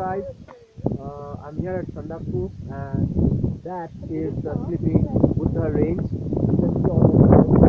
guys, I'm here at Sandakpur and that is the sleeping Buddha range. You can see all the